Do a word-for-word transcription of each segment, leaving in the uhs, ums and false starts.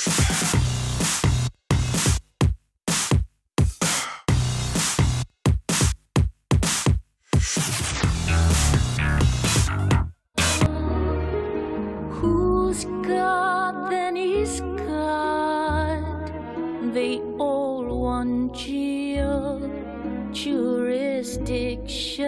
Who's God, then he's God. They all want your jurisdiction.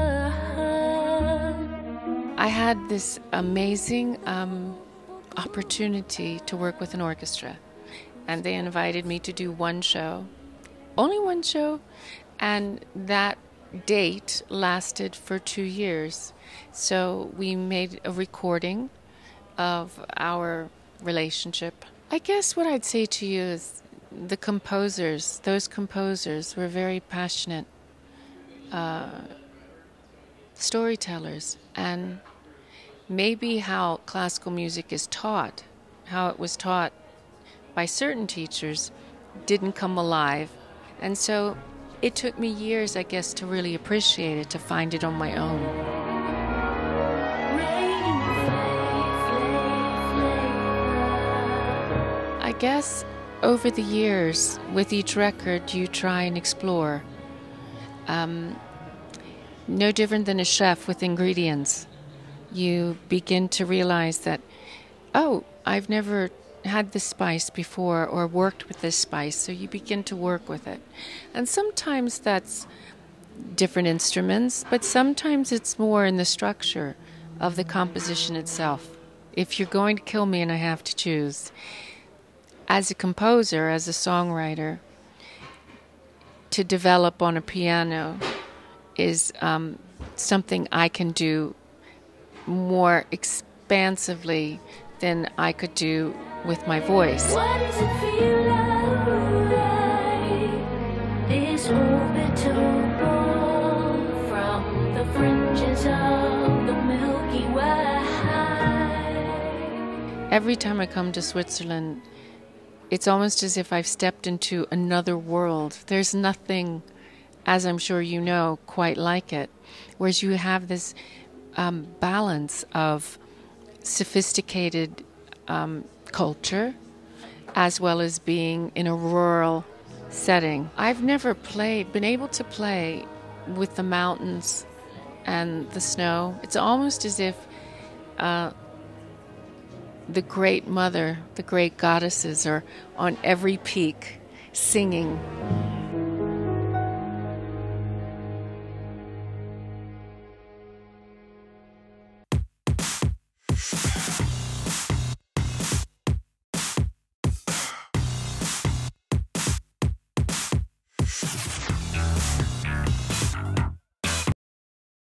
I had this amazing um, opportunity to work with an orchestra, and they invited me to do one show, only one show, and that date lasted for two years. So we made a recording of our relationship. I guess what I'd say to you is the composers, those composers were very passionate uh, storytellers, and maybe how classical music is taught, how it was taught by certain teachers, didn't come alive. And so it took me years, I guess, to really appreciate it, to find it on my own. I guess over the years, with each record, you try and explore. Um, no different than a chef with ingredients. You begin to realize that, oh, I've never had this spice before or worked with this spice, so you begin to work with it. And sometimes that's different instruments, but sometimes it's more in the structure of the composition itself. If you're going to kill me and I have to choose, as a composer, as a songwriter, to develop on a piano is um, something I can do more expansively than I could do with my voice. What does it feel like? This orbital ball from the fringes of the Milky Way. Every time I come to Switzerland, it's almost as if I've stepped into another world. There's nothing, as I'm sure you know, quite like it. Whereas you have this um, balance of sophisticated um, culture as well as being in a rural setting. I've never played, been able to play with the mountains and the snow. It's almost as if uh, the great mother, the great goddesses are on every peak singing